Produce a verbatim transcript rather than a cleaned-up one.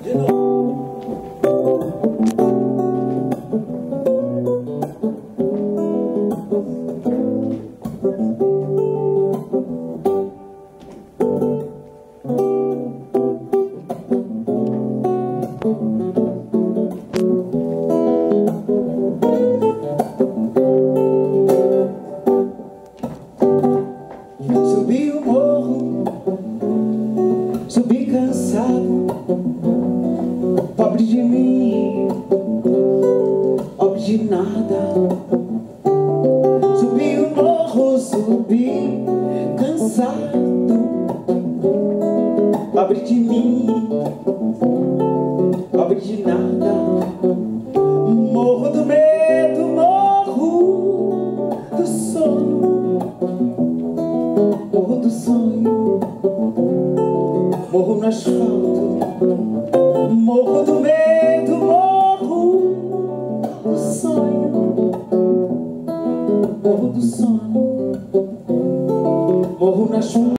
De novo. Subi o morro, subi cansado, pobre de mim, pobre de nada. Subi o morro, subi cansado, pobre de mim, pobre de nada. Morro do medo, morro do sono, morro do sonho, morro no asfalto. Morro do medo, morro do sonho, morro do sono, morro no asfalto.